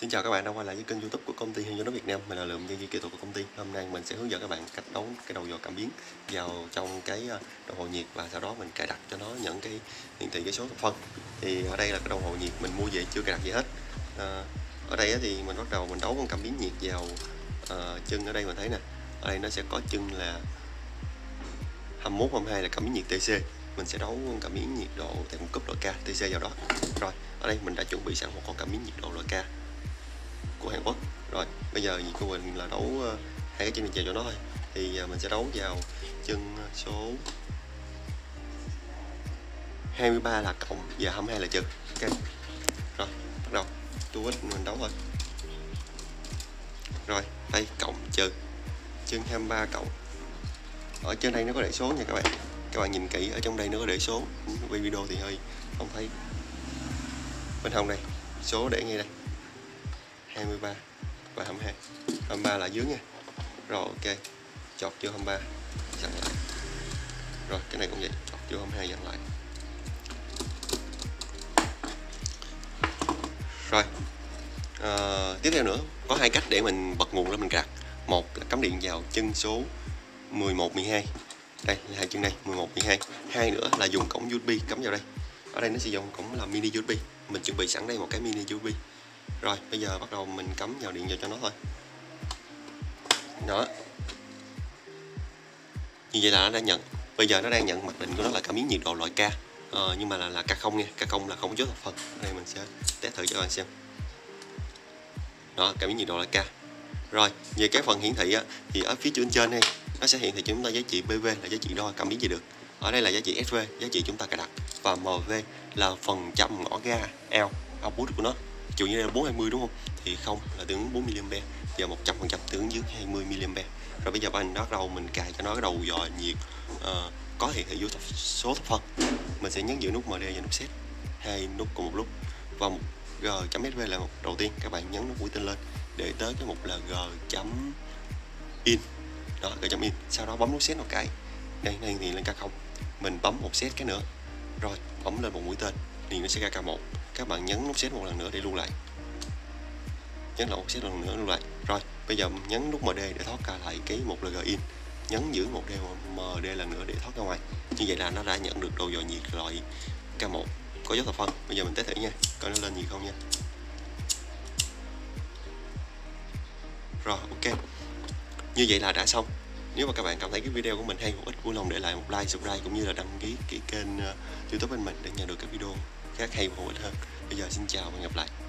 Xin chào các bạn đã quay lại với kênh YouTube của công ty Hyundai Việt Nam. Mình là Lượng, nhân viên kỹ thuật của công ty. Hôm nay mình sẽ hướng dẫn các bạn cách đấu cái đầu dò cảm biến vào trong cái đồng hồ nhiệt và sau đó mình cài đặt cho nó nhận cái hiển thị cái số thập phân. Thì ở đây là cái đồng hồ nhiệt mình mua về chưa cài đặt gì hết. Ở đây thì mình bắt đầu mình đấu con cảm biến nhiệt vào chân. Ở đây mình thấy nè, ở đây nó sẽ có chân là 21, 22 là cảm biến nhiệt TC. Mình sẽ đấu con cảm biến nhiệt độ tại một cấp loại K TC vào đó. Rồi, ở đây mình đã chuẩn bị sẵn một con cảm biến nhiệt độ loại K của Hàn Quốc. Rồi, bây giờ việc của mình là đấu hai cái chân này chèo cho nó thôi. Thì mình sẽ đấu vào chân số 23 là cộng và 22 là trừ. Ok. Rồi, bắt đầu. Tôi mình đấu thôi. Rồi, đây cộng trừ. Chân 23 cộng. Ở trên đây nó có để số nha các bạn. Các bạn nhìn kỹ ở trong đây nó có để số. Quay video thì hơi không thấy. Bên hông đây, số để ngay đây. 23 và 22. 23 là dưới nha. Rồi ok. Chọt vô 23 dặn lại. Rồi cái này cũng vậy, chọt vô 22 dặn lại. Rồi. Tiếp theo nữa, có hai cách để mình bật nguồn lên mình cạc. Một là cắm điện vào chân số 11, 12. Đây là hai chân đây, 11, 12. Hai nữa là dùng cổng USB cắm vào đây. Ở đây nó sẽ dùng cổng là mini USB. Mình chuẩn bị sẵn đây một cái mini USB. Rồi, bây giờ bắt đầu mình cắm vào điện vào cho nó thôi. Đó. Như vậy là nó đã nhận. Bây giờ nó đang nhận mặc định của nó là cảm biến nhiệt độ loại K. Nhưng mà là K0 nha. K0 là không có dấu thập phân. Đây mình sẽ test thử cho các bạn xem. Đó, cảm biến nhiệt độ loại K. Rồi, về cái phần hiển thị á, thì ở phía trên đây nó sẽ hiển thị cho chúng ta giá trị PV là giá trị đo cảm biến gì được. Ở đây là giá trị SV, giá trị chúng ta cài đặt, và MV là phần trăm ngõ ga L output của nó. Ví dụ như đây là 420 đúng không? Thì không là tương ứng 4 mA và 100% tương ứng dưới 20 mA. Rồi bây giờ bạn bắt đầu mình cài cho nó cái đầu dò nhiệt có hiển thị vô số thập phân. Mình sẽ nhấn giữ nút MD và nút set, hai nút cùng một lúc, và một G.SV là một đầu tiên. Các bạn nhấn nút mũi tên lên để tới cái mục là G.in. Đó, G.in. Sau đó bấm nút set một cái. Đây thì lên K0. Mình bấm một set cái nữa. Rồi, bấm lên một mũi tên thì nó sẽ ra K1. Các bạn nhấn nút set một lần nữa để lưu lại. Nhấn lại một set lần nữa lưu lại. Rồi, bây giờ nhấn nút MD để thoát ra lại cái mục là G.in. Nhấn giữ một MD lần nữa để thoát ra ngoài. Như vậy là nó đã nhận được đầu dò nhiệt loại K1 có dấu thập phân. Bây giờ mình test thử nha, coi nó lên gì không nha. Rồi, ok. Như vậy là đã xong. Nếu mà các bạn cảm thấy cái video của mình hay hữu ích, vui lòng để lại một like, subscribe cũng như là đăng ký cái kênh YouTube bên mình để nhận được các video khác hay và hữu ích hơn. Bây giờ xin chào và hẹn gặp lại.